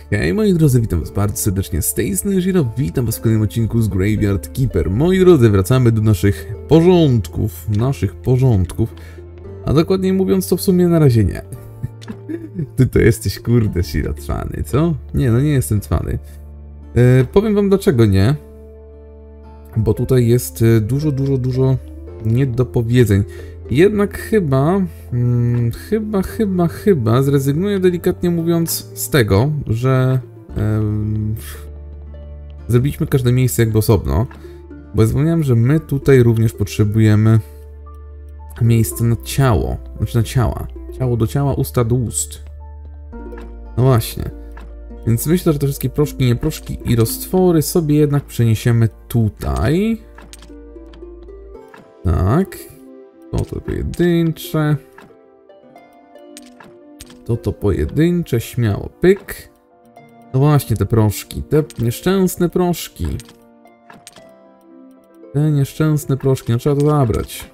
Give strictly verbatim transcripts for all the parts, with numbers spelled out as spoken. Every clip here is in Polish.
Hej moi drodzy, witam was bardzo serdecznie, z tej strony Zero, witam was w kolejnym odcinku z Graveyard Keeper. Moi drodzy, wracamy do naszych porządków, naszych porządków, a dokładniej mówiąc to w sumie na razie nie. Ty to jesteś kurde Zero cwany, co? Nie, no nie jestem cwany. E, powiem wam dlaczego nie, bo tutaj jest dużo, dużo, dużo niedopowiedzeń. Jednak chyba, hmm, chyba, chyba, chyba zrezygnuję delikatnie mówiąc z tego, że em, zrobiliśmy każde miejsce jakby osobno, bo zapomniałem, że my tutaj również potrzebujemy miejsca na ciało, znaczy na ciała. Ciało do ciała, usta do ust. No właśnie. Więc myślę, że te wszystkie proszki, nieproszki i roztwory sobie jednak przeniesiemy tutaj. Tak. To to pojedyncze. To to pojedyncze, śmiało, pyk. No właśnie, te proszki, te nieszczęsne proszki. Te nieszczęsne proszki, no trzeba to zabrać.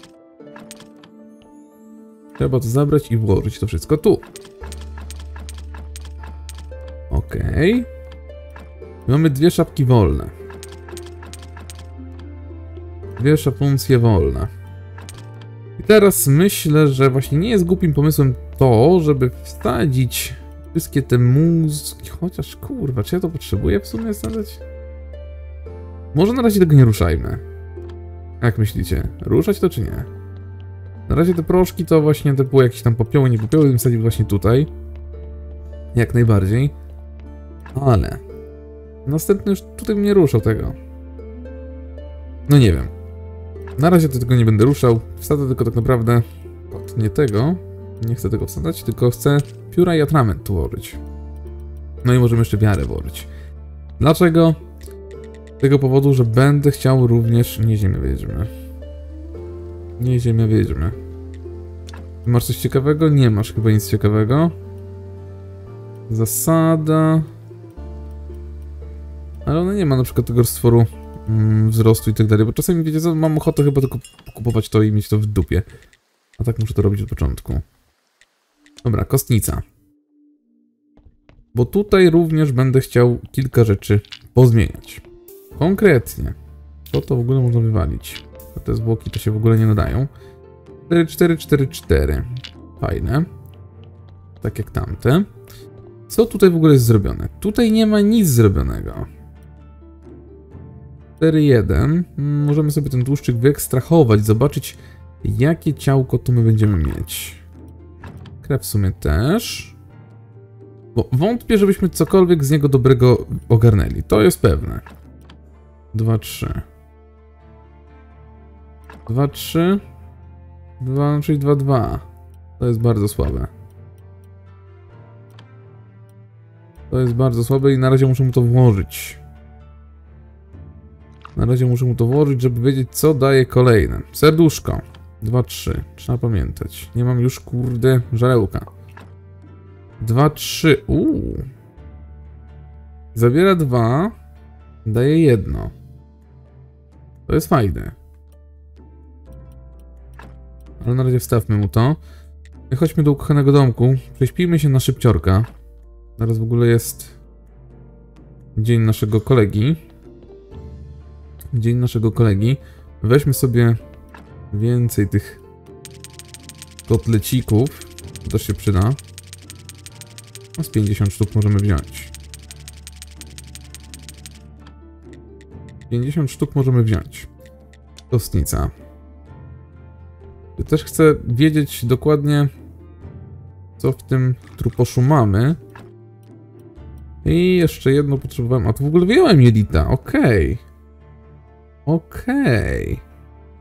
Trzeba to zabrać i włożyć to wszystko tu. Okej. Okay. Mamy dwie szapki wolne. Dwie szapuncje wolne. I teraz myślę, że właśnie nie jest głupim pomysłem to, żeby wsadzić wszystkie te mózgi, chociaż kurwa, czy ja to potrzebuję w sumie wsadzać? Może na razie tego nie ruszajmy. Jak myślicie? Ruszać to czy nie? Na razie te proszki to właśnie te były jakieś tam popioły, nie popioły, bym wsadził właśnie tutaj. Jak najbardziej. Ale następny już tutaj bym nie ruszał tego. No nie wiem. Na razie to tego nie będę ruszał. Wsadzę tylko tak naprawdę od nie tego. Nie chcę tego wsadzać, tylko chcę pióra i atrament tu włożyć. No i możemy jeszcze wiarę włożyć. Dlaczego? Z tego powodu, że będę chciał również... Nie ziemię wiedźmy. Nie ziemię wiedźmy. Masz coś ciekawego? Nie masz chyba nic ciekawego. Zasada... Ale ona nie ma na przykład tego stworu mm, wzrostu i tak dalej, bo czasami, wiecie co, mam ochotę chyba tylko kupować to i mieć to w dupie. A tak muszę to robić od początku. Dobra, kostnica. Bo tutaj również będę chciał kilka rzeczy pozmieniać. Konkretnie. Co to w ogóle można wywalić? Bo te zwłoki to się w ogóle nie nadają. cztery, cztery, cztery, cztery. Fajne. Tak jak tamte. Co tutaj w ogóle jest zrobione? Tutaj nie ma nic zrobionego. cztery jeden. Możemy sobie ten tłuszczyk wyekstrahować, zobaczyć jakie ciałko tu my będziemy mieć. Krew w sumie też. Bo wątpię, żebyśmy cokolwiek z niego dobrego ogarnęli. To jest pewne. dwa trzy. dwa trzy. dwa, czyli dwa dwa. To jest bardzo słabe. To jest bardzo słabe i na razie muszę mu to włożyć. Na razie muszę mu to włożyć, żeby wiedzieć, co daje kolejne. Serduszko. dwa trzy. Trzeba pamiętać. Nie mam już, kurde, żarełka. dwa trzy. Uuu. Zabiera dwa. Daje jedno. To jest fajne. Ale na razie wstawmy mu to. I chodźmy do ukochanego domku. Prześpijmy się na szybciorka. Teraz w ogóle jest dzień naszego kolegi. Dzień naszego kolegi. Weźmy sobie więcej tych kotlecików. To też się przyda. No z pięćdziesiąt sztuk możemy wziąć. pięćdziesiąt sztuk możemy wziąć. Kostnica. Ja też chcę wiedzieć dokładnie, co w tym truposzu mamy. I jeszcze jedno potrzebowałem. A tu w ogóle wyjąłem jelita. Okej. Okay. Okej. Okay.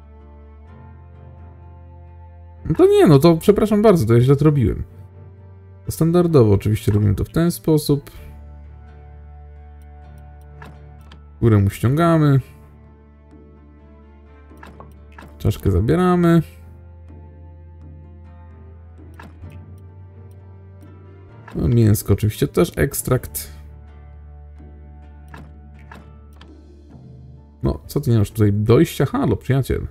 No to nie, no to przepraszam bardzo, to ja źle to robiłem. To standardowo oczywiście robimy to w ten sposób. Górę mu ściągamy. Czaszkę zabieramy. No, mięsko oczywiście też, ekstrakt. No, co ty nie masz tutaj dojścia? Halo, przyjaciel.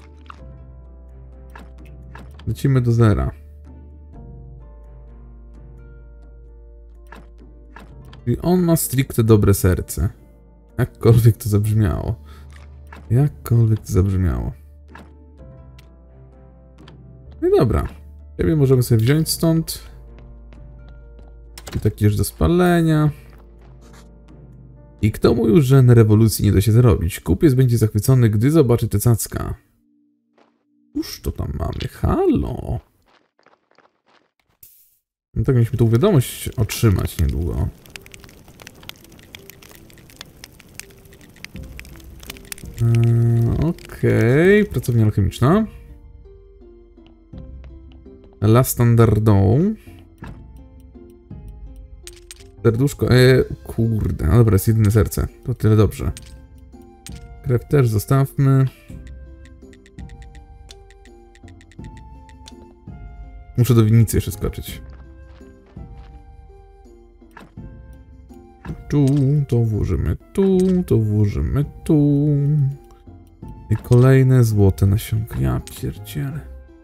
Lecimy do zera. Czyli on ma stricte dobre serce. Jakkolwiek to zabrzmiało. Jakkolwiek to zabrzmiało. No i dobra. Ciebie możemy sobie wziąć stąd. I taki już do spalenia. I kto mówił, że na rewolucji nie da się zarobić? Kupiec będzie zachwycony, gdy zobaczy te cacka. Cóż to tam mamy? Halo? No tak, mieliśmy tą wiadomość otrzymać niedługo. Eee, Okej, okay. Pracownia alchemiczna. La Standardą. Serduszko, eee, kurde, no dobra, jest jedyne serce. To tyle dobrze. Krew też zostawmy. Muszę do winnicy jeszcze skoczyć. Tu, to włożymy tu, to włożymy tu. I kolejne złote nasionka. Ja pierdzielę.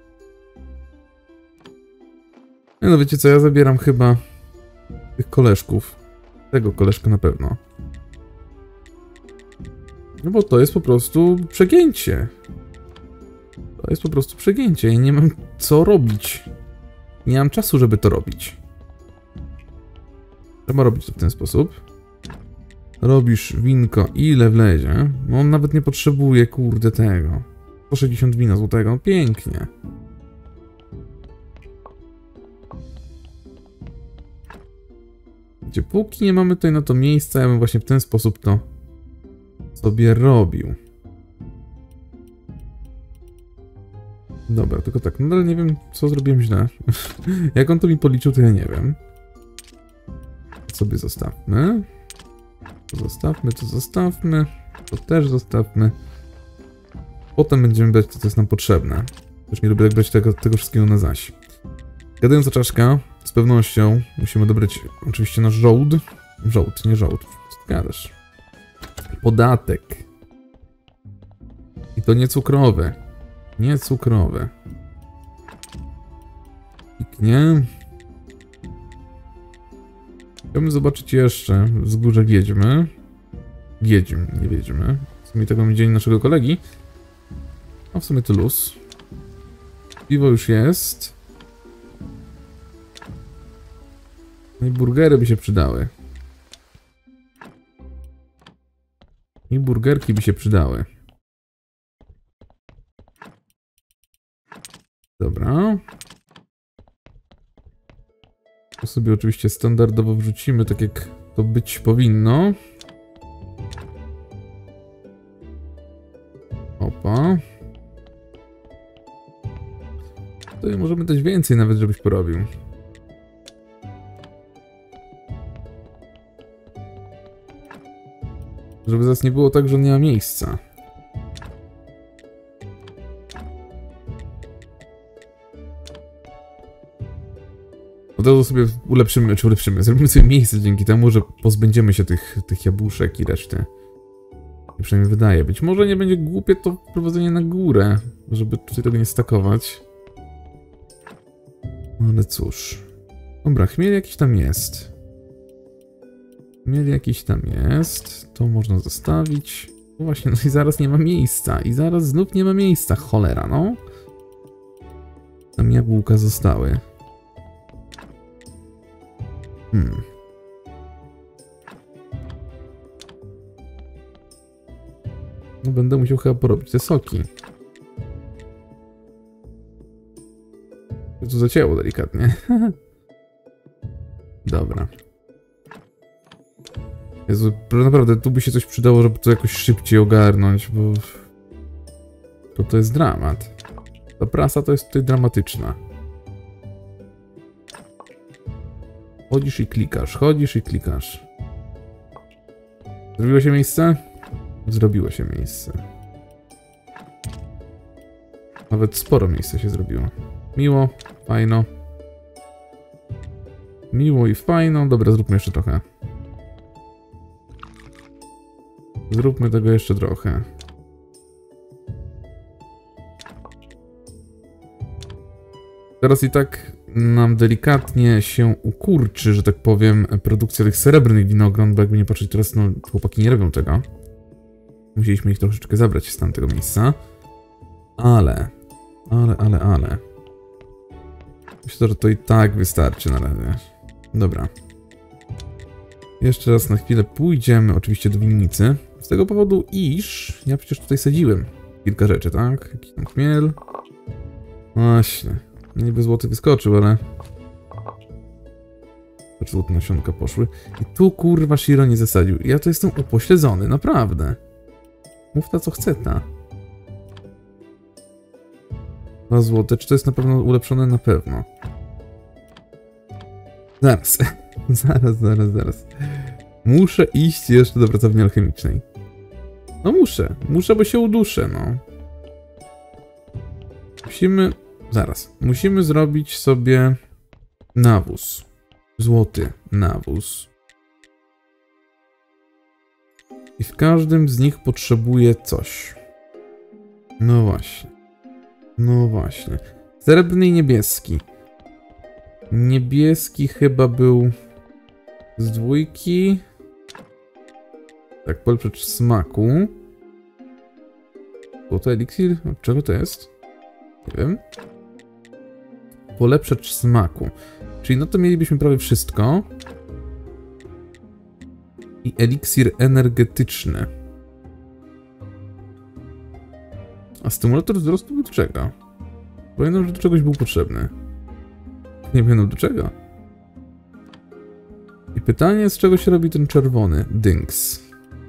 No wiecie co, ja zabieram chyba tych koleżków. Tego koleżka na pewno. No bo to jest po prostu przegięcie. To jest po prostu przegięcie. Ja nie mam co robić. Nie mam czasu, żeby to robić. Trzeba robić to w ten sposób. Robisz winko ile wlezie. No on nawet nie potrzebuje, kurde, tego. sto sześćdziesiąt wina złotego. No pięknie. Gdzie póki nie mamy tutaj na to miejsca, ja bym właśnie w ten sposób to sobie robił. Dobra, tylko tak, nadal nie wiem, co zrobiłem źle. Jak on to mi policzył, to ja nie wiem. To sobie zostawmy. To zostawmy, to zostawmy. To też zostawmy. Potem będziemy brać to, co jest nam potrzebne. Już nie lubię tak brać tego, tego wszystkiego na zaś. Gadając o czaszka, z pewnością musimy dobrać oczywiście nasz żołd. Żołd, nie żołd. Co ty gadasz? Podatek. I to nie cukrowy. Nie cukrowy. Piknie. Chciałbym zobaczyć jeszcze wzgórze Wiedźmy. Wiedźm, nie Wiedźmy. W sumie tego dzień naszego kolegi. A w sumie to luz. Piwo już jest. No i burgery by się przydały. I burgerki by się przydały. Dobra. To sobie oczywiście standardowo wrzucimy, tak jak to być powinno. Opa. Tutaj możemy dać więcej nawet, żebyś porobił. Żeby zaraz nie było tak, że nie ma miejsca. Od razu sobie ulepszymy, czy ulepszymy, zrobimy sobie miejsce dzięki temu, że pozbędziemy się tych, tych jabłuszek i reszty. I przynajmniej wydaje. Być może nie będzie głupie to wprowadzenie na górę, żeby tutaj tego nie stakować. No ale cóż. Dobra, chmiel jakiś tam jest. Chmiel jakiś tam jest. To można zostawić. No właśnie, no i zaraz nie ma miejsca. I zaraz znów nie ma miejsca. Cholera, no. Tam jabłka zostały. Hmm. No będę musiał chyba porobić te soki. To zacięło delikatnie. Dobra. Jezu, naprawdę tu by się coś przydało, żeby to jakoś szybciej ogarnąć, bo... To to jest dramat. Ta prasa to jest tutaj dramatyczna. Chodzisz i klikasz, chodzisz i klikasz. Zrobiło się miejsce? Zrobiło się miejsce. Nawet sporo miejsca się zrobiło. Miło, fajno. Miło i fajno. Dobra, zróbmy jeszcze trochę. Zróbmy tego jeszcze trochę. Teraz i tak nam delikatnie się ukurczy, że tak powiem, produkcja tych srebrnych winogron, bo jakby nie patrzeć teraz, no chłopaki nie robią tego. Musieliśmy ich troszeczkę zabrać z tamtego miejsca. Ale, ale, ale, ale. Myślę, że to i tak wystarczy na razie. Dobra. Jeszcze raz na chwilę pójdziemy oczywiście do winnicy. Z tego powodu, iż ja przecież tutaj sadziłem kilka rzeczy, tak? Jakiś tam chmiel. Właśnie. Niby złoty wyskoczył, ale... Złote nasionka poszły. I tu kurwa Shiro nie zasadził. Ja to jestem upośledzony, naprawdę. Mów ta co chce ta. Dwa złote. Czy to jest na pewno ulepszone? Na pewno. Zaraz. zaraz, zaraz, zaraz. Muszę iść jeszcze do pracowni alchemicznej. No muszę. Muszę, bo się uduszę, no. Musimy... Zaraz. Musimy zrobić sobie nawóz. Złoty nawóz. I w każdym z nich potrzebuję coś. No właśnie. No właśnie. Srebrny i niebieski. Niebieski chyba był z dwójki. Tak, polepszacz smaku. Złoty eliksir? Od czego to jest? Nie wiem. Polepszacz smaku. Czyli no to mielibyśmy prawie wszystko. I eliksir energetyczny. A stymulator wzrostu był do czego? Pamiętam, że do czegoś był potrzebny. Nie wiem do czego. I pytanie, z czego się robi ten czerwony dynks.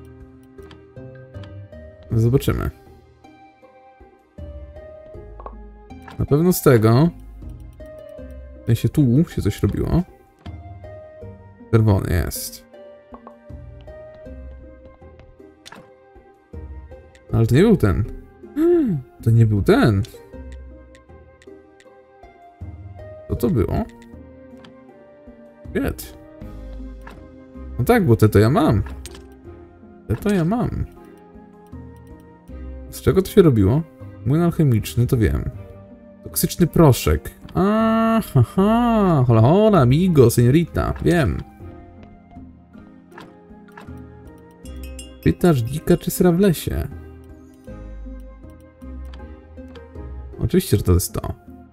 Zobaczymy. Na pewno z tego. W sensie tu się coś robiło. Czerwony jest. Ale to nie był ten. To nie był ten. Co to było? Wiet. No tak, bo te to ja mam. Te to ja mam. Z czego to się robiło? Młyn alchemiczny, to wiem. Toksyczny proszek. A, haha, hola, hola, amigo, seniorita, wiem. Pytasz dzika czy sra w lesie? Oczywiście, że to jest to.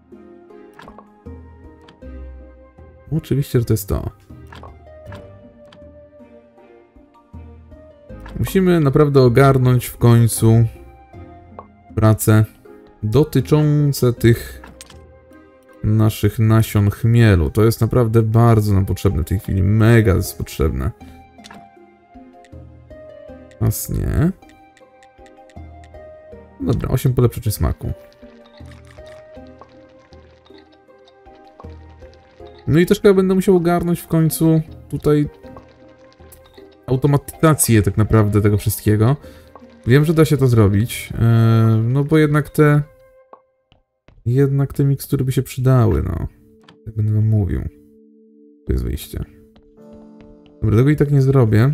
Oczywiście, że to jest to. Musimy naprawdę ogarnąć w końcu prace dotyczące tych naszych nasion chmielu. To jest naprawdę bardzo nam potrzebne w tej chwili. Mega jest potrzebne. Nas nie. Dobra, osiem polepszaczy smaku. No i też chyba będę musiał ogarnąć w końcu tutaj automatyzację tak naprawdę tego wszystkiego. Wiem, że da się to zrobić, yy, no bo jednak te jednak te mikstury by się przydały, no. Jak będę wam mówił. To jest wyjście. Dobra, tego i tak nie zrobię.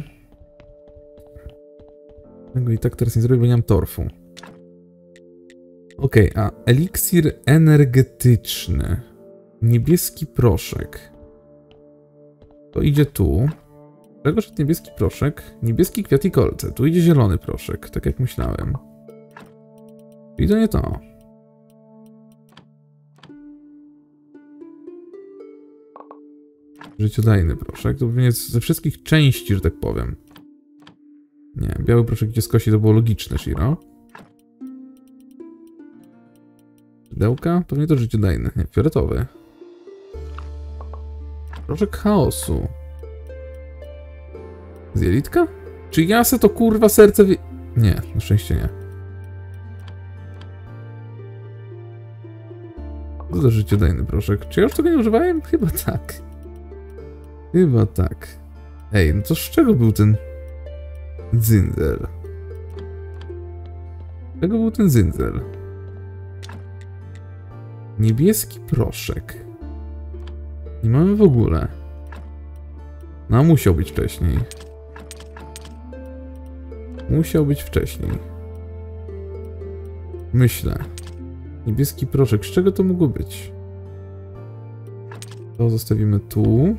Tego i tak teraz nie zrobię, bo nie mam torfu. Okej, okay, a eliksir energetyczny. Niebieski proszek. To idzie tu. Czego szedł niebieski proszek? Niebieski kwiat i kolce. Tu idzie zielony proszek, tak jak myślałem. I to nie to. Życiodajny proszek. To pewnie ze wszystkich części, że tak powiem. Nie, biały proszek idzie z kości, to było logiczne, Shiro. Szydełka? Pewnie to życiodajny. Nie, fioletowy. Proszek chaosu. Z jelitka? Czy ja se to kurwa serce wi... Nie, na szczęście nie. Co za życiodajny proszek? Czy ja już tego nie używałem? Chyba tak. Chyba tak. Ej, no to z czego był ten dzyndzel? Z czego był ten dzyndzel? Niebieski proszek. Nie mamy w ogóle. No, musiał być wcześniej. Musiał być wcześniej. Myślę. Niebieski proszek. Z czego to mogło być? To zostawimy tu.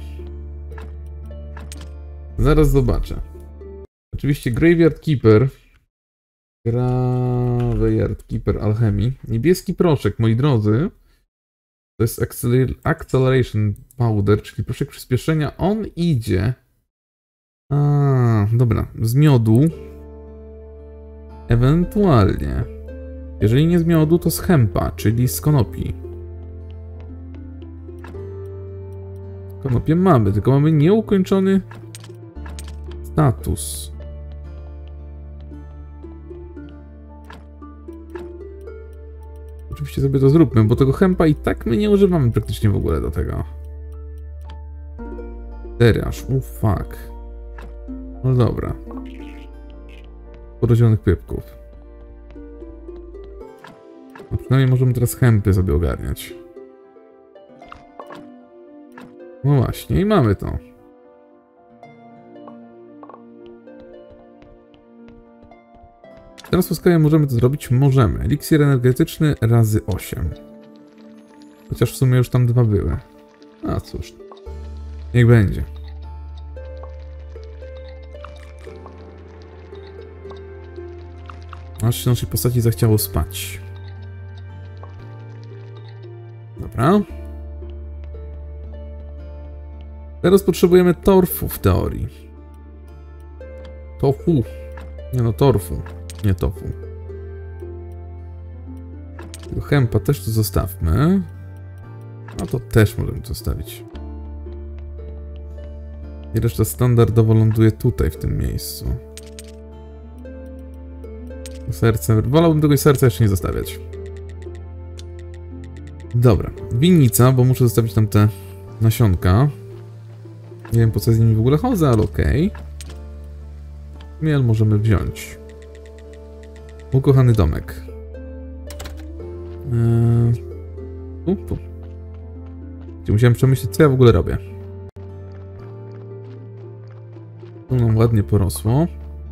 Zaraz zobaczę. Oczywiście Graveyard Keeper. Graveyard Keeper alchemii. Niebieski proszek, moi drodzy. To jest Acceler Acceleration Powder, czyli proszek przyspieszenia. On idzie. A, dobra, z miodu. Ewentualnie. Jeżeli nie z miodu, to z hempa, czyli z konopi. Konopię mamy, tylko mamy nieukończony status. Oczywiście sobie to zróbmy, bo tego hempa i tak my nie używamy praktycznie w ogóle do tego. Teraz, u fuck. No dobra. Porozionych pypków. No przynajmniej możemy teraz hempy sobie ogarniać. No właśnie, i mamy to. Teraz łaskawie możemy to zrobić? Możemy. Eliksir energetyczny razy osiem. Chociaż w sumie już tam dwa były. A cóż. Niech będzie. Aż się naszej postaci zachciało spać. Dobra. Teraz potrzebujemy torfu w teorii. Tofu. Nie no, torfu. Nie tofu. Tego hempa też tu zostawmy. A to też możemy zostawić. I reszta standardowo ląduje tutaj, w tym miejscu. Serce. Wolałbym tego serca jeszcze nie zostawiać. Dobra. Winnica, bo muszę zostawić tam te nasionka. Nie wiem, po co z nimi w ogóle chodzę, ale okej. Okay. Miel możemy wziąć. Ukochany domek. Eee... Tu, tu. Gdzie musiałem przemyśleć, co ja w ogóle robię. Tu nam ładnie porosło.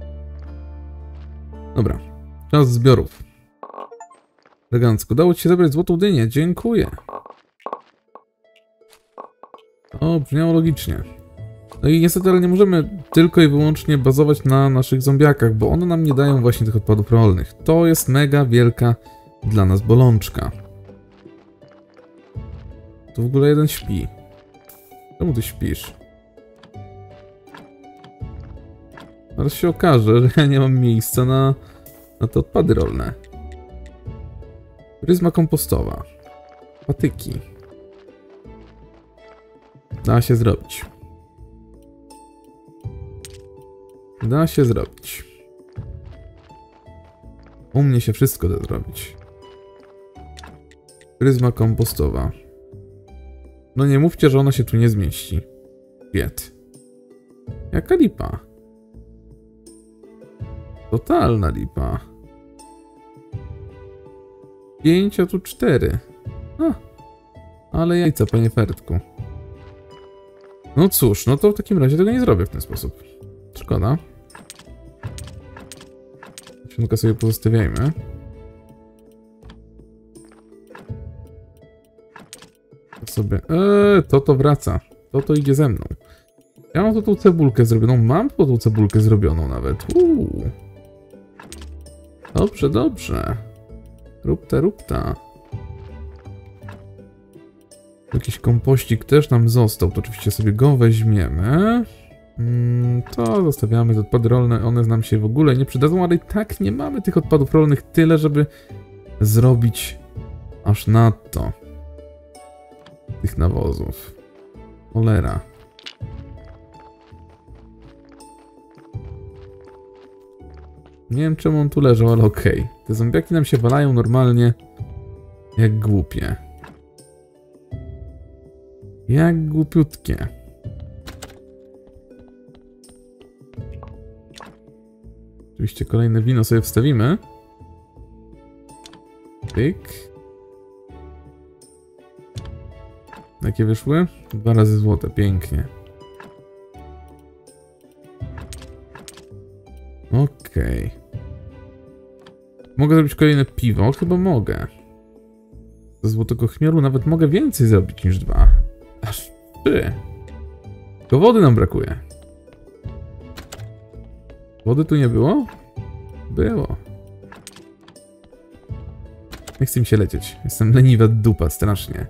Dobra. Czas zbiorów. Elegancko. Udało ci się zebrać złotą dynię. Dziękuję. O, brzmiało logicznie. No i niestety, ale nie możemy tylko i wyłącznie bazować na naszych zombiakach, bo one nam nie dają właśnie tych odpadów rolnych. To jest mega wielka dla nas bolączka. Tu w ogóle jeden śpi. Czemu ty śpisz? Zaraz się okaże, że ja nie mam miejsca na, na te odpady rolne. Pryzma kompostowa. Patyki. Da się zrobić. Da się zrobić. U mnie się wszystko da zrobić. Pryzma kompostowa. No nie mówcie, że ona się tu nie zmieści. Bied. Jaka lipa? Totalna lipa. Pięć, a tu cztery. A, ale jajca, panie Fertku. No cóż, no to w takim razie tego nie zrobię w ten sposób. Szkoda. Nasionka sobie pozostawiajmy. To sobie... Eee, to to wraca. To to idzie ze mną. Ja mam to tą cebulkę zrobioną. Mam to tą cebulkę zrobioną nawet. Uuu. Dobrze, dobrze. Rób ta, rób ta. Jakiś kompościk też nam został. To oczywiście sobie go weźmiemy. Mm, to zostawiamy. Te odpady rolne, one nam się w ogóle nie przydadzą, ale i tak nie mamy tych odpadów rolnych tyle, żeby zrobić aż nadto tych nawozów. Cholera. Nie wiem, czemu on tu leżał, ale okej. Okay. Te zombiaki nam się walają normalnie jak głupie. Jak głupiutkie. Oczywiście kolejne wino sobie wstawimy. Pyk. Jakie wyszły? Dwa razy złote, pięknie. Okej. Okay. Mogę zrobić kolejne piwo? Chyba mogę. Ze złotego chmieru nawet mogę więcej zrobić niż dwa. Aż Trzy. Tylko wody nam brakuje. Wody tu nie było? Było. Nie chce mi się lecieć. Jestem leniwa dupa, strasznie.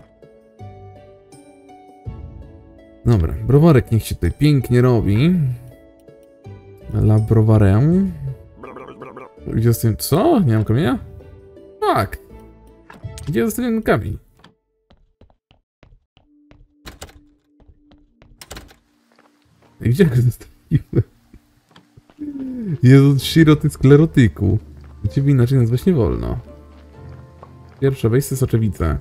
Dobra, browarek niech się tutaj pięknie robi. La browarę. Gdzie zostawiłem... Co? Nie mam kamienia? Tak. Gdzie zostawiłem kamień? Gdzie go zostawiłem? Jezu, Shiro, ty sklerotyku. Ciebie inaczej nazwać nie wolno. Pierwsze, weź sobie soczewicę.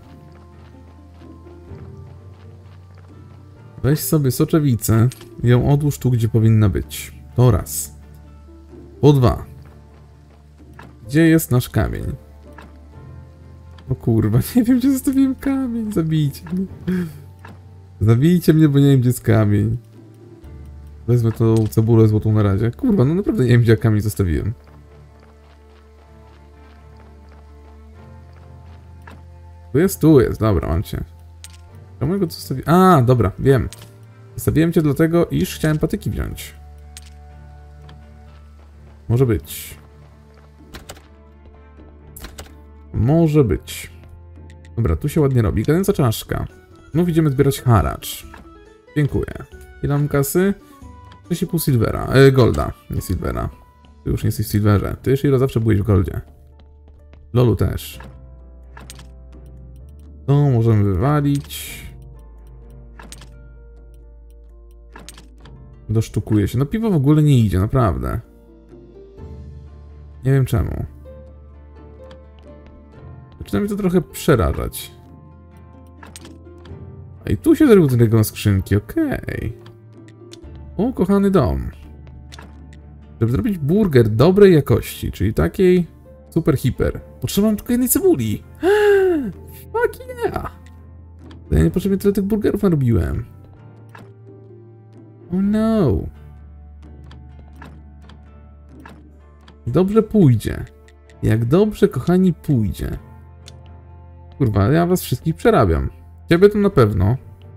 Weź sobie soczewicę i ją odłóż tu, gdzie powinna być. To raz. Po dwa. Gdzie jest nasz kamień? O kurwa, nie wiem, gdzie zostawiłem kamień. Zabijcie mnie. Zabijcie mnie, bo nie wiem, gdzie jest kamień. Wezmę tą cebulę złotą na razie. Kurwa, no naprawdę nie wiem, gdzie kamień zostawiłem. Tu jest, tu jest. Dobra, mam cię. Czemu go zostawiłem? A, dobra, wiem. Zostawiłem cię dlatego, iż chciałem patyki wziąć. Może być. Może być. Dobra, tu się ładnie robi. Gadająca czaszka. No, idziemy zbierać haracz. Dziękuję. Ile mam kasy? sześć i pół silvera. E, golda, nie silvera. Ty już nie jesteś w silverze. Ty, Shiro, zawsze byłeś w goldzie. Lolu też. To możemy wywalić. Dosztukuje się. No piwo w ogóle nie idzie, naprawdę. Nie wiem czemu. Zaczyna mnie to trochę przerażać. A i tu się zrobił tego skrzynki, okej. Okay. O, kochany dom. Żeby zrobić burger dobrej jakości, czyli takiej super hiper, potrzebam tylko jednej cebuli. Fuck yeah! Ja niepotrzebnie tyle tych burgerów narobiłem. Oh no. Dobrze pójdzie. Jak dobrze, kochani, pójdzie. Kurwa, ja was wszystkich przerabiam. Ciebie to na pewno.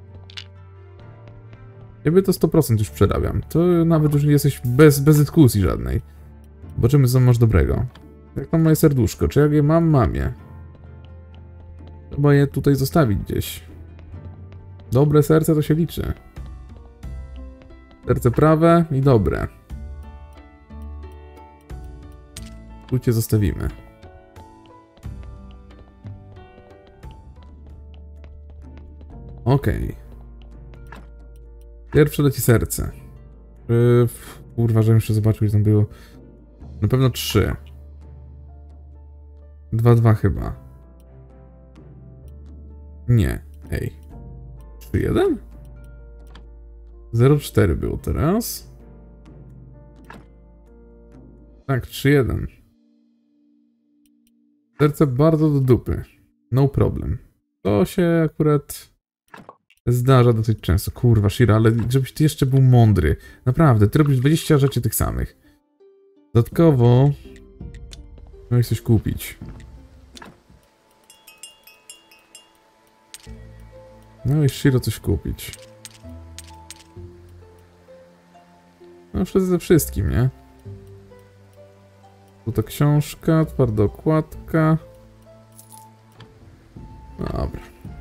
Ciebie to sto procent już przerabiam. To nawet już jesteś bez, bez dyskusji żadnej. Zobaczymy, co masz dobrego. Jak tam moje serduszko? Czy jak je mam? Mam je. Trzeba je tutaj zostawić gdzieś. Dobre serce to się liczy. Serce prawe i dobre. Tu cię zostawimy. Okej. Okay. Pierwsze leci serce. Yy, kurwa, żebym jeszcze zobaczył, że tam było. Na pewno trzy. Dwa, dwa chyba. Nie. Ej. trzy, jeden? zero, cztery było teraz. Tak, trzy, jeden. Serce bardzo do dupy. No problem. To się akurat zdarza dosyć często. Kurwa, Shiro, ale żebyś ty jeszcze był mądry. Naprawdę, ty robisz dwadzieścia rzeczy tych samych. Dodatkowo miałeś coś kupić. Miałeś, Shiro, coś kupić. No wszyscy ze wszystkim, nie? Tu ta książka, twarda okładka. Dobra.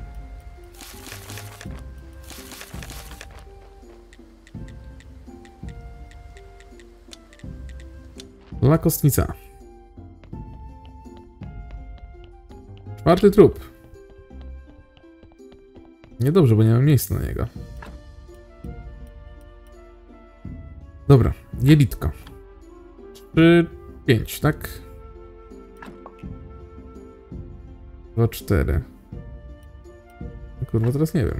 La kostnica. Czwarty trup. Niedobrze, bo nie mam miejsca na niego. Dobra, jelitko. Trzy, pięć, tak? Dwa, cztery. Kurwa, teraz nie wiem.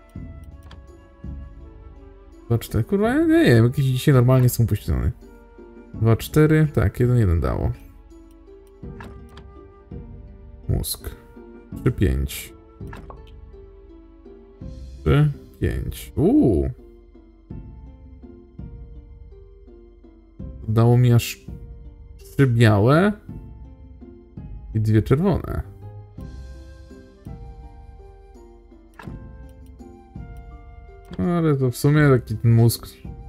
Dwa, cztery. Kurwa, ja nie wiem, jakieś dzisiaj normalnie są pośledzone. Dwa, cztery. Tak, jeden, jeden dało. Mózg. Trzy, pięć. Trzy, pięć. Uuu. Dało mi aż trzy białe i dwie czerwone. ale to w sumie taki ten mózg...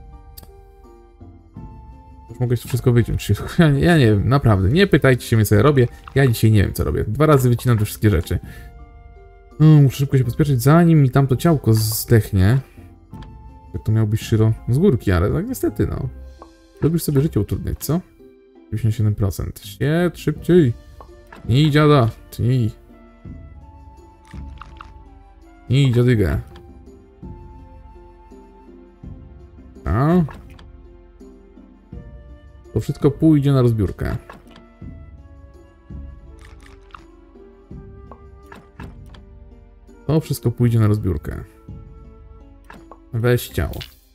Już mogę to wszystko wyciąć. Ja, ja nie wiem, naprawdę. Nie pytajcie się mnie, co ja robię. Ja dzisiaj nie wiem, co robię. Dwa razy wycinam te wszystkie rzeczy. No, muszę szybko się pospieszyć, zanim mi tamto ciałko zdechnie. Tak to miał być Shiro z górki, ale tak niestety, no. Lubisz sobie życie utrudniać, co? dziewięćdziesiąt siedem procent. Świet, szybciej. Nie dziada. Nie. Nie dziadygę. A? To wszystko pójdzie na rozbiórkę. To wszystko pójdzie na rozbiórkę. Weź ciało.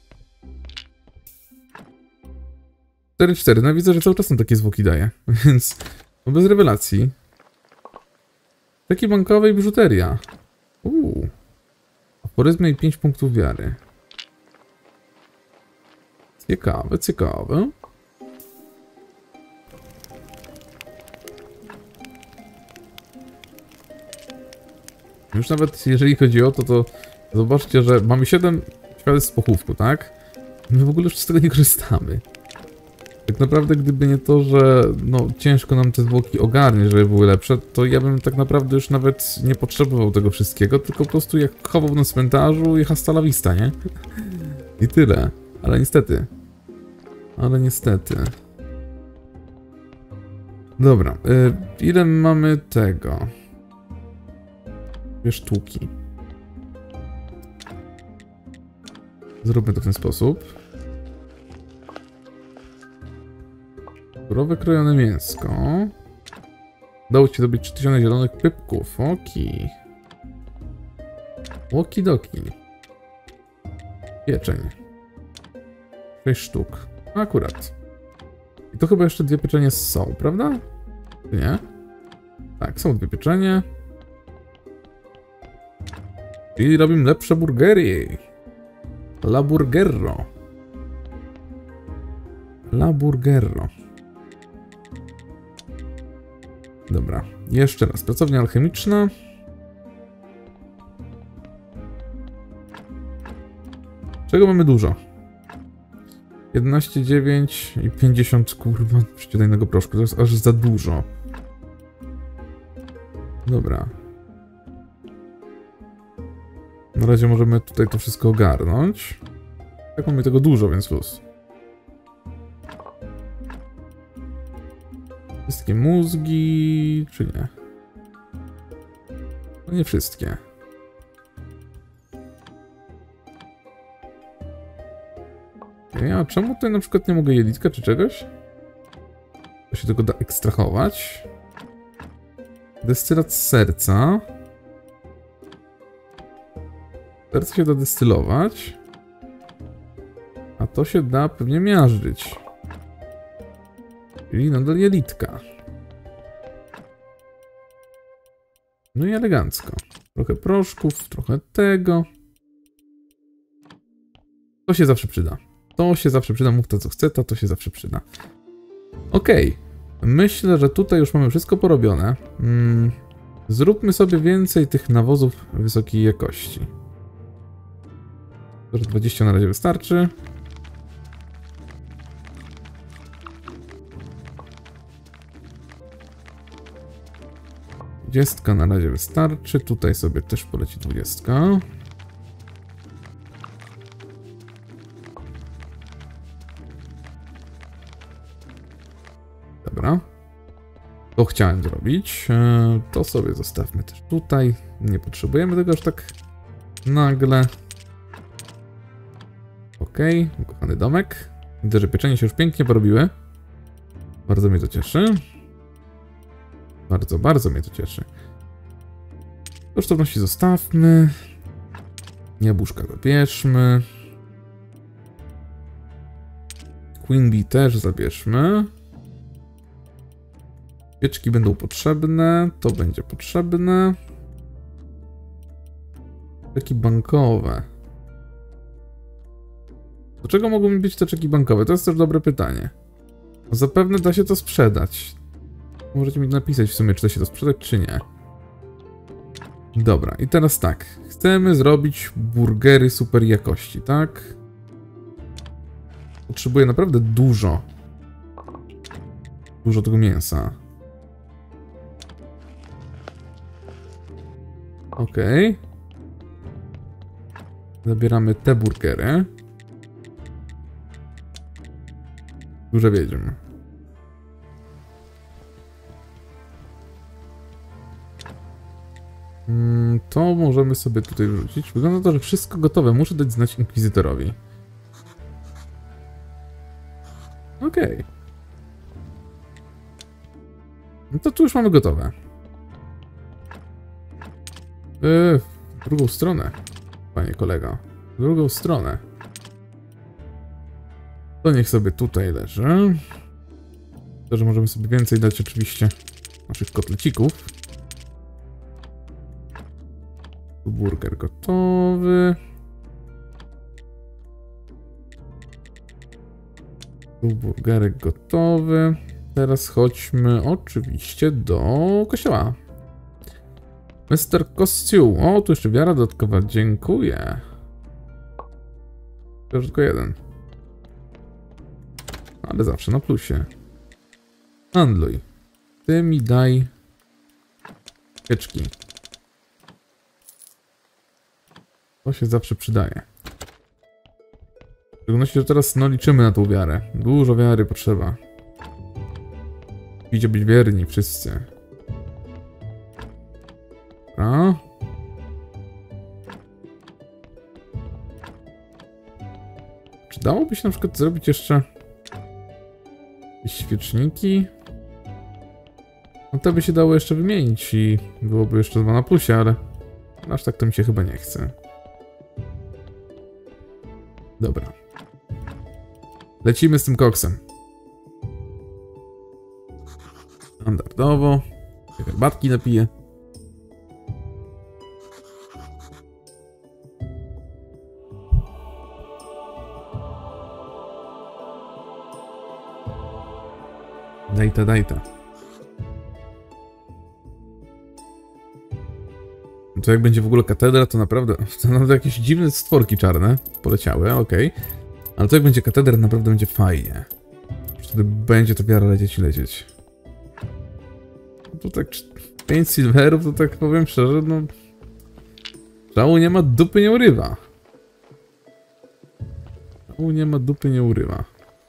cztery cztery. No widzę, że cały czas są takie zwłoki daje. Więc no bez rewelacji. Czeki bankowe i biżuteria. Uuu. Aforyzmy i pięć punktów wiary. Ciekawe, ciekawe. Już nawet jeżeli chodzi o to, to zobaczcie, że mamy siedem świadectw z pochówku, tak? My w ogóle już z tego nie korzystamy. Tak naprawdę, gdyby nie to, że no, ciężko nam te zwłoki ogarnie, żeby były lepsze, to ja bym tak naprawdę już nawet nie potrzebował tego wszystkiego, tylko po prostu jak chował na cmentarzu i hasta la vista, nie? I tyle. Ale niestety. Ale niestety. Dobra. Yy, ile mamy tego? Dwie sztuki. Zróbmy to w ten sposób. Surowe krojone mięsko. Udało ci zdobyć trzy tysiące zielonych pypków. Oki. Okidoki. Pieczeń. sześć sztuk. Akurat. I to chyba jeszcze dwie pieczenie są, prawda? Czy nie? Tak, są dwie pieczenie. Czyli robimy lepsze burgery. La Burgerro. La Burgerro. Dobra, jeszcze raz. Pracownia alchemiczna. Czego mamy dużo? jedenaście, dziewięć i pięćdziesiąt, kurwa, przeciwnego proszku. To jest aż za dużo. Dobra. Na razie możemy tutaj to wszystko ogarnąć. Tak, mamy tego dużo, więc luz. Wszystkie mózgi... czy nie? No nie wszystkie. Okay, a czemu tutaj na przykład nie mogę jelitka czy czegoś? To się tego da ekstrahować. Destylat z serca. Serce się da destylować. A to się da pewnie miażdżyć. Czyli nadal jelitka. No i elegancko. Trochę proszków, trochę tego. To się zawsze przyda. To się zawsze przyda. Mów to co chce, to to się zawsze przyda. Okej. Okay. Myślę, że tutaj już mamy wszystko porobione. Hmm. Zróbmy sobie więcej tych nawozów wysokiej jakości. dwadzieścia na razie wystarczy. dwadzieścia na razie wystarczy. Tutaj sobie też poleci dwadzieścia. Dobra. To chciałem zrobić. To sobie zostawmy też tutaj. Nie potrzebujemy tego aż tak nagle. Okej, okay. Ukochany domek. Widzę, że pieczenie się już pięknie porobiły. Bardzo mnie to cieszy. Bardzo, bardzo mnie to cieszy. Kosztowności zostawmy. Jabłuszka zabierzmy. Queen Bee też zabierzmy. Pieczki będą potrzebne. To będzie potrzebne. Czeki bankowe. Do czego mogą mi być te czeki bankowe? To jest też dobre pytanie. Zapewne da się to sprzedać. Możecie mi napisać w sumie, czy da się to sprzedać, czy nie. Dobra, i teraz tak. Chcemy zrobić burgery super jakości, tak? Potrzebuję naprawdę dużo. Dużo tego mięsa. Okej. Okay. Zabieramy te burgery. Duże wiedźm. Mm, to możemy sobie tutaj wrzucić. Wygląda na to, że wszystko gotowe. Muszę dać znać inkwizytorowi. Okej. Okay. No to tu już mamy gotowe. Yy, w drugą stronę, panie kolego. W drugą stronę. To niech sobie tutaj leży. To, że możemy sobie więcej dać oczywiście naszych kotlecików. Tu burger gotowy. Tu burgerek gotowy. Teraz chodźmy oczywiście do kościoła. mister Kościół. O, tu jeszcze wiara dodatkowa. Dziękuję. To już tylko jeden. Ale zawsze na plusie. Handluj. Ty mi daj pieczki. To się zawsze przydaje. W szczególności, że teraz no, liczymy na tą wiarę. Dużo wiary potrzeba. Idzie być wierni wszyscy. A? Czy dałoby się na przykład zrobić jeszcze jakieś świeczniki? No to by się dało jeszcze wymienić i byłoby jeszcze dwa na plusie, ale aż tak to mi się chyba nie chce. Dobra. Lecimy z tym koksem. Standardowo. Herbatki napiję. Dajta, dajta. To jak będzie w ogóle katedra, to naprawdę... To nawet jakieś dziwne stworki czarne poleciały, okej. Okay. Ale to jak będzie katedra, naprawdę będzie fajnie. Wtedy będzie to wiara lecieć i lecieć. To tak... pięć silverów, to tak powiem szczerze, no... Żału nie ma, dupy nie urywa. Żału nie ma, dupy nie urywa.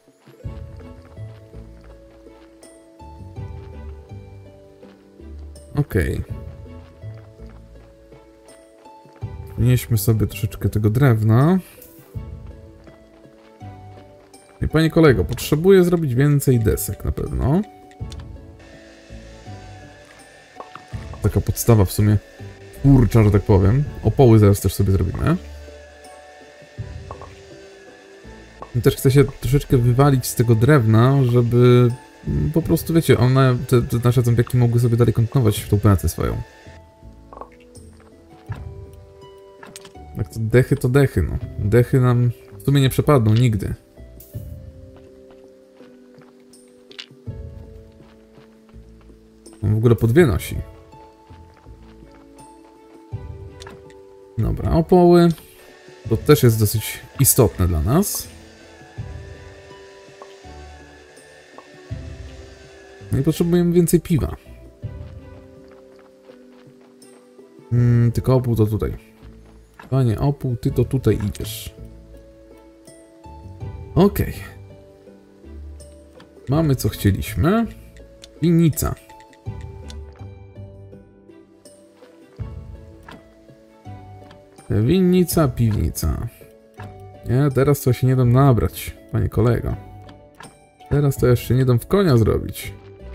Okej. Okay. Nieśmy sobie troszeczkę tego drewna. I panie kolego, potrzebuję zrobić więcej desek na pewno. Taka podstawa w sumie kurcza, że tak powiem. Opoły zaraz też sobie zrobimy. I też chcę się troszeczkę wywalić z tego drewna, żeby po prostu, wiecie, one, te, te nasze zombiaki mogły sobie dalej kontynuować tą pracę swoją. Jak to dechy, to dechy, no. Dechy nam w sumie nie przepadną nigdy. On w ogóle po dwie nosi. Dobra, opoły. To też jest dosyć istotne dla nas. No i potrzebujemy więcej piwa. Hmm, tylko opół to tutaj. Panie opół, ty to tutaj idziesz. Okej. Okay. Mamy co chcieliśmy. Winnica. Winnica, piwnica. Nie, teraz to się nie dam nabrać, panie kolego. Teraz to jeszcze nie dam w konia zrobić.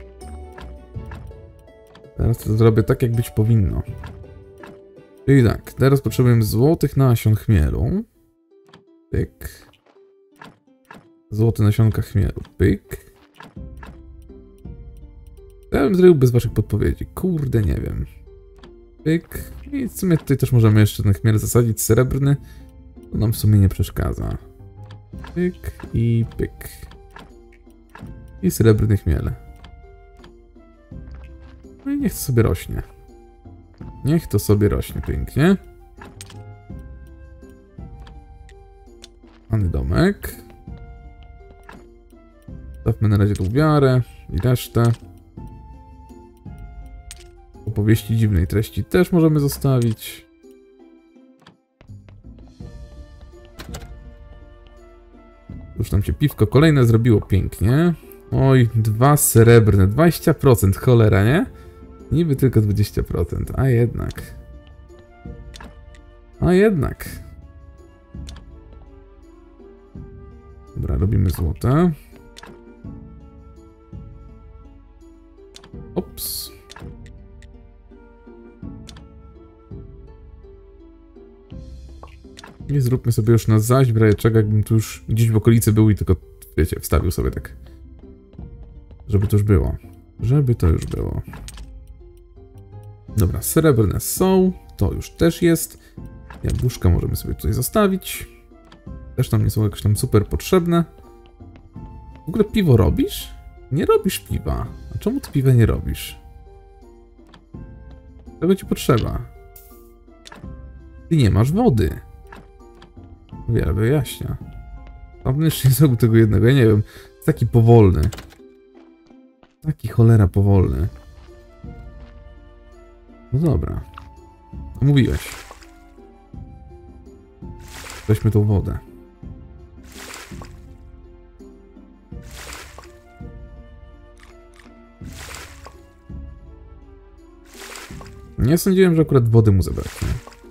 Teraz to zrobię tak, jak być powinno. Czyli tak, teraz potrzebujemy złotych nasion chmielu. Pyk. Złote nasionka chmielu. Pyk. Ja bym zrobił bez waszych podpowiedzi. Kurde, nie wiem. Pyk. I w sumie tutaj też możemy jeszcze ten chmiel zasadzić srebrny. To nam w sumie nie przeszkadza. Pyk i pyk. I srebrny chmiel. No i niech to sobie rośnie. Niech to sobie rośnie pięknie. Mamy domek. Stawmy na razie tą wiarę i resztę. Opowieści dziwnej treści też możemy zostawić. Już nam się piwko kolejne zrobiło pięknie. Oj, dwa srebrne, dwadzieścia procent, cholera, nie? Niby tylko dwadzieścia procent, a jednak. A jednak. Dobra, robimy złote. Ops. I zróbmy sobie już na zaś, w razie czego jakbym tu już gdzieś w okolicy był i tylko, wiecie, wstawił sobie tak. Żeby to już było. Żeby to już było. Dobra, srebrne są. To już też jest. Jabłuszka możemy sobie tutaj zostawić. Też nam nie są jakoś tam super potrzebne. W ogóle piwo robisz? Nie robisz piwa. A czemu ty piwa nie robisz? Czego ci potrzeba? Ty nie masz wody. Wiele wyjaśnia. Tam jeszcze nie zrobił tego jednego, ja nie wiem. Jest taki powolny. Taki cholera powolny. No dobra. Mówiłeś. Weźmy tą wodę. Nie sądziłem, że akurat wody mu zabraknie.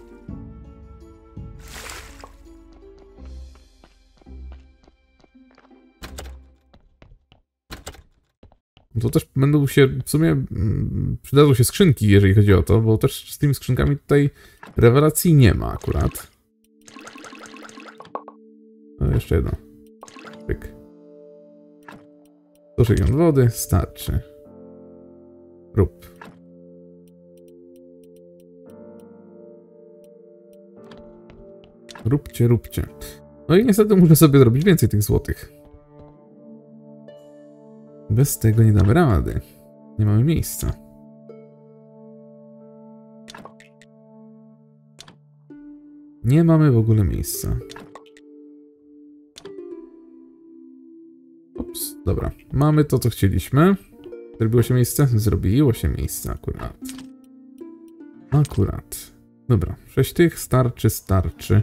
To też będą się, w sumie mm, przydadzą się skrzynki, jeżeli chodzi o to, bo też z tymi skrzynkami tutaj rewelacji nie ma akurat. No, jeszcze jedno. Pyk. sto sześćdziesiąt wody, starczy. Rób. Róbcie, róbcie. No i niestety muszę sobie zrobić więcej tych złotych. Bez tego nie damy rady. Nie mamy miejsca. Nie mamy w ogóle miejsca. Ups, dobra. Mamy to, co chcieliśmy. Zrobiło się miejsce? Zrobiło się miejsce akurat. Akurat. Dobra, sześć tych starczy, starczy.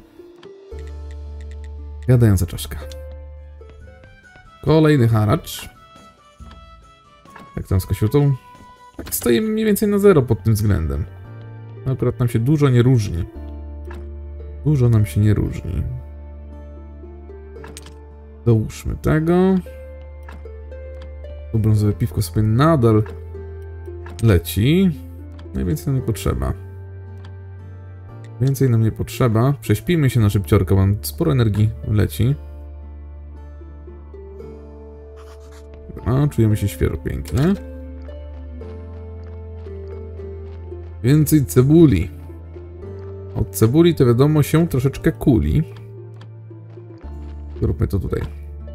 Gadająca czaszka. Kolejny haracz. Jak tam z kosiutą? Tak, stoimy mniej więcej na zero pod tym względem. No, akurat nam się dużo nie różni. Dużo nam się nie różni. Dołóżmy tego. To brązowe piwko sobie nadal leci. No i więcej nam nie potrzeba. Więcej nam nie potrzeba. Prześpijmy się na szybciorkę, mam sporo energii leci. A, czujemy się świeżo, pięknie. Więcej cebuli. Od cebuli to wiadomo się troszeczkę kuli. Zróbmy to tutaj.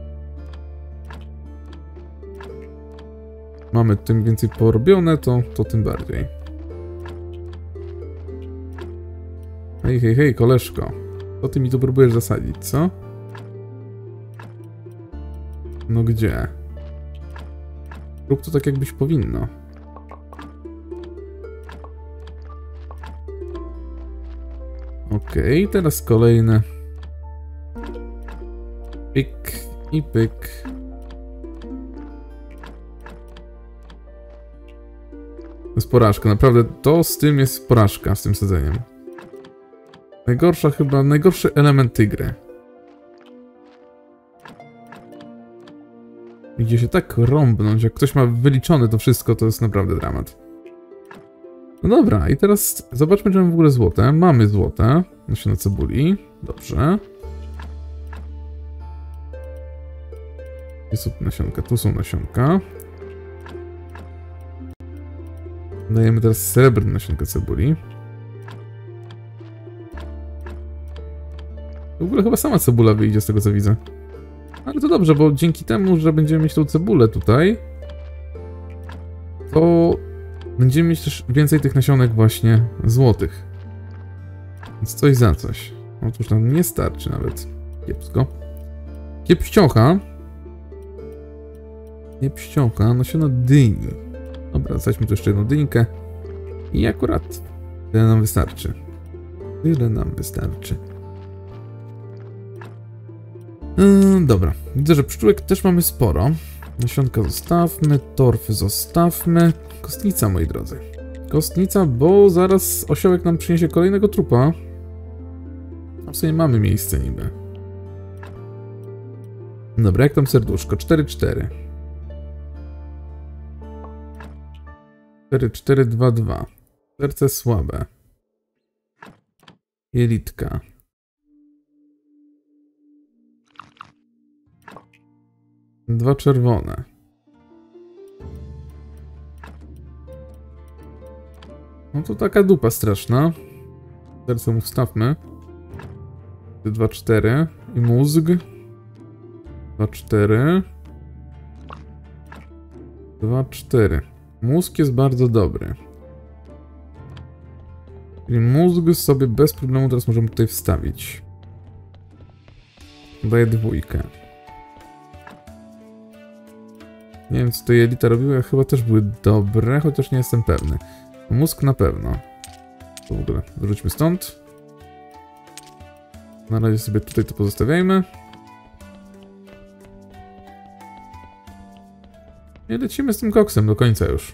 Mamy tym więcej porobione, to, to tym bardziej. Hej, hej, hej, koleżko. Co ty mi tu próbujesz zasadzić, co? No gdzie? Rób to tak, jakbyś powinno. Okej, okay, teraz kolejne. Pyk i pyk. To jest porażka, naprawdę to z tym jest porażka, z tym sadzeniem. Najgorsza chyba, najgorszy element tej gry. Idzie się tak rąbnąć, jak ktoś ma wyliczone to wszystko, to jest naprawdę dramat. No dobra, i teraz zobaczmy, czy mamy w ogóle złote. Mamy złote. Nasiona cebuli. Dobrze. Gdzie są nasionka? Tu są nasionka. Dajemy teraz srebrne nasionka cebuli. W ogóle chyba sama cebula wyjdzie z tego, co widzę. Ale to dobrze, bo dzięki temu, że będziemy mieć tą cebulę tutaj, to Będziemy mieć też więcej tych nasionek właśnie złotych. Więc coś za coś. Otóż nam nie starczy nawet. Kiepsko. Kiepściocha. Kiepściocha, nasiona dyni. Dobra, zaśmy tu jeszcze jedną dynkę. I akurat tyle nam wystarczy. Tyle nam wystarczy. Yy, dobra, widzę, że pszczółek też mamy sporo. Nasionka zostawmy, torfy zostawmy. Kostnica, moi drodzy. Kostnica, bo zaraz osiołek nam przyniesie kolejnego trupa. A w sumie mamy miejsce niby. Dobra, jak tam serduszko? cztery cztery. cztery cztery dwa dwa. Serce słabe. Jelitka. Dwa czerwone. No to taka dupa straszna. Serce mu wstawmy. dwa cztery. I mózg. dwa cztery. dwa cztery. Mózg jest bardzo dobry. Czyli mózg sobie bez problemu teraz możemy tutaj wstawić. Daję dwójkę. Nie wiem, co te jelita robiły, chyba też były dobre, chociaż nie jestem pewny. Mózg na pewno. To w ogóle wyrzućmy stąd. Na razie sobie tutaj to pozostawiajmy. I lecimy z tym koksem do końca już.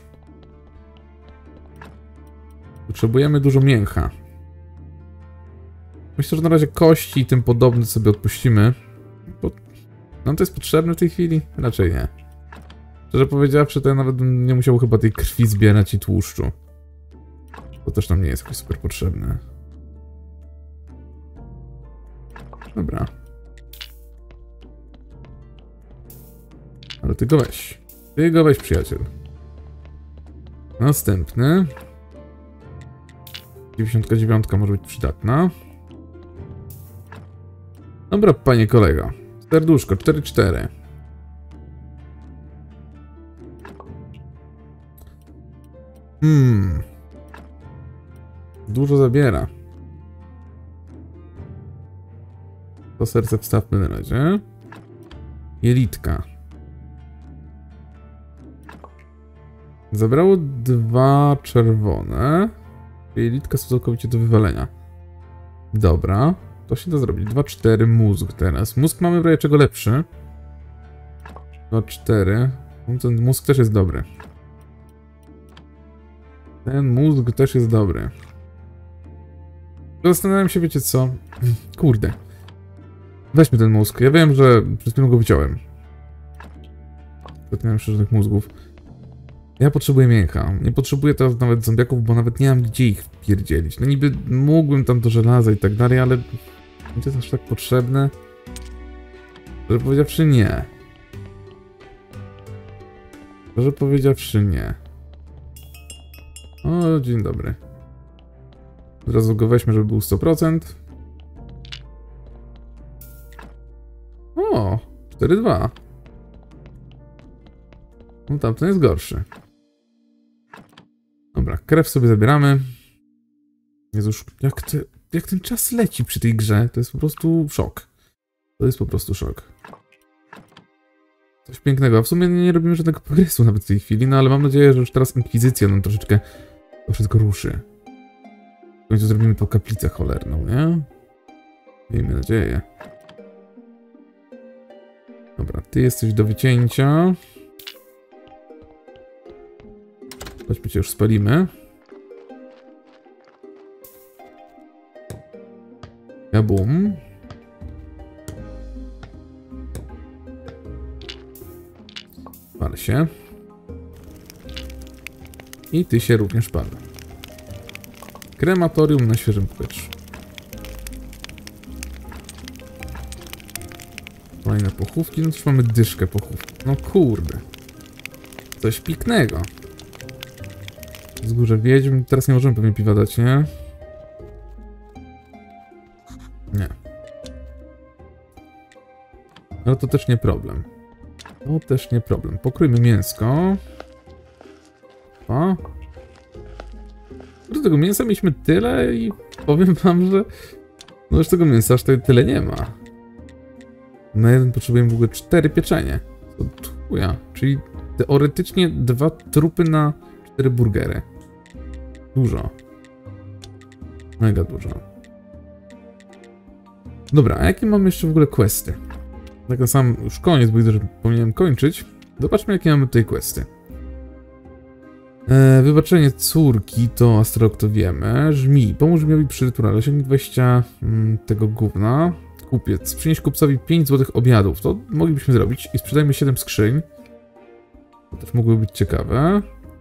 Potrzebujemy dużo mięcha. Myślę, że na razie kości i tym podobne sobie odpuścimy. Bo nam to jest potrzebne w tej chwili? Raczej nie. Szczerze powiedziawszy, to ja nawet bym nie musiał chyba tej krwi zbierać i tłuszczu. To też nam nie jest jakoś super potrzebne. Dobra. Ale ty go weź. Ty go weź, przyjaciel. Następny. dziewięćdziesiąt dziewięć może być przydatna. Dobra, panie kolego. Serduszko, cztery cztery. Hmm. Dużo zabiera. To serce wstawmy na razie. Jelitka. Zabrało dwa czerwone. Jelitka są całkowicie do wywalenia. Dobra. To się da zrobić. dwa cztery mózg teraz. Mózg mamy w razie czego lepszy. dwa cztery. Ten mózg też jest dobry. Ten mózg też jest dobry. Zastanawiam się, wiecie co? Kurde. Weźmy ten mózg. Ja wiem, że przez chwilę go wyciąłem. Nie mam żadnych mózgów. Ja potrzebuję mięcha. Nie potrzebuję teraz nawet zombiaków, bo nawet nie mam gdzie ich wpierdzielić. No niby mógłbym tam do żelaza i tak dalej, ale... to jest aż tak potrzebne. Szczerze powiedziawszy nie. Szczerze powiedziawszy nie. O, dzień dobry. Od razu go weźmy, żeby był sto procent. O, cztery dwa. No tamten jest gorszy. Dobra, krew sobie zabieramy. Jezuż, jak, te, jak ten czas leci przy tej grze, to jest po prostu szok. To jest po prostu szok. Coś pięknego, a w sumie nie robimy żadnego progresu nawet w tej chwili, no ale mam nadzieję, że już teraz Inkwizycja nam troszeczkę to wszystko ruszy. W końcu zrobimy tą kaplicę cholerną, nie? Miejmy nadzieję. Dobra, ty jesteś do wycięcia. Chodźmy, cię już spalimy. Kabum. Pal się. I ty się również pal. Krematorium na świeżym powietrzu. Kolejne pochówki. No już mamy dyszkę pochówki. No kurde. Coś piknego. Wzgórze wiedźm. Teraz nie możemy pewnie piwa dać, nie? Nie. Ale to też nie problem. To też nie problem. Pokrójmy mięsko. O. Do tego mięsa mieliśmy tyle i powiem wam, że no już tego mięsa aż tak tyle nie ma. Na jeden potrzebujemy w ogóle cztery pieczenie. To chuja, czyli teoretycznie dwa trupy na cztery burgery. Dużo. Mega dużo. Dobra, a jakie mamy jeszcze w ogóle questy? Tak na sam już koniec, bo widzę, że powinienem kończyć. Zobaczmy, jakie mamy tutaj questy. E, wybaczenie córki to astrolog, to wiemy. Żmij, pomóż żmijowi przy rytuale. Osiągnij dwadzieścia mm, tego gówna. Kupiec, przynieś kupcowi pięć złotych obiadów. To moglibyśmy zrobić i sprzedajmy siedem skrzyń. To też mogłoby być ciekawe.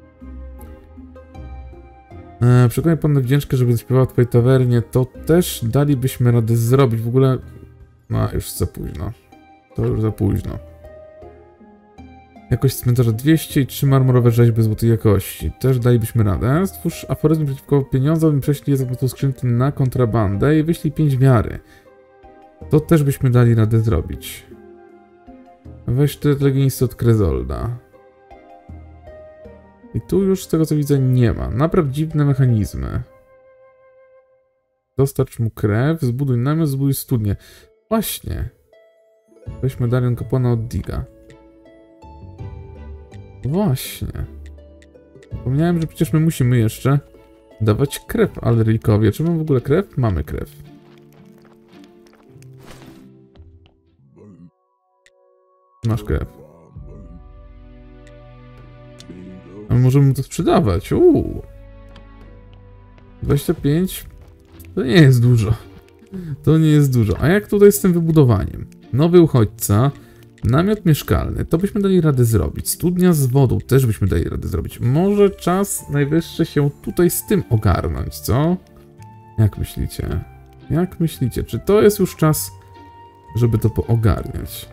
E, przekonaj pannę wdzięczkę, żeby zaśpiewała w twojej tawernie. To też dalibyśmy radę zrobić. W ogóle... No, już za późno. To już za późno. Jakość cmentarza dwieście i trzy marmurowe rzeźby złotej jakości. Też dalibyśmy radę. Stwórz aforyzm przeciwko pieniądzom i prześlij je za pomocą skrzynki na kontrabandę i wyślij pięć wiary. To też byśmy dali radę zrobić. Weź ty legionisty od Krezolda. I tu już z tego co widzę nie ma. Napraw dziwne mechanizmy. Dostarcz mu krew, zbuduj namiot, zbuduj studnię. Właśnie. Weź medalion kapłana od Diga. Właśnie. Zapomniałem, że przecież my musimy jeszcze dawać krew Alrykowi. Czy mamy w ogóle krew? Mamy krew. Masz krew. A możemy mu to sprzedawać. Uuu. dwadzieścia pięć. To nie jest dużo. To nie jest dużo. A jak tutaj z tym wybudowaniem? Nowy uchodźca. Namiot mieszkalny. To byśmy dali radę zrobić. Studnia z wodą. Też byśmy dali radę zrobić. Może czas najwyższy się tutaj z tym ogarnąć, co? Jak myślicie? Jak myślicie? Czy to jest już czas, żeby to poogarniać?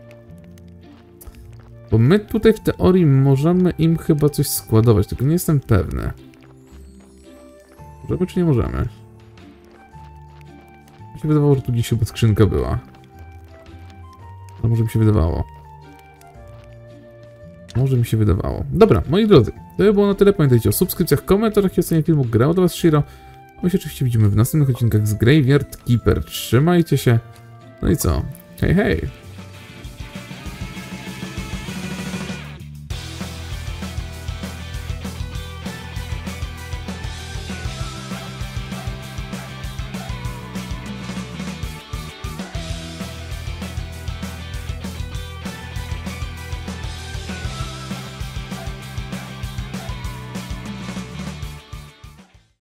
Bo my tutaj w teorii możemy im chyba coś składować, tylko nie jestem pewny. Możemy czy nie możemy? Mi się wydawało, że tu gdzieś chyba skrzynka była. A może mi się wydawało. Może mi się wydawało. Dobra, moi drodzy, to by było na tyle. Pamiętajcie o subskrypcjach, komentarzach i ocenie filmu. Grał do was Shiro. My się oczywiście widzimy w następnych odcinkach z Graveyard Keeper. Trzymajcie się. No i co? Hej, hej!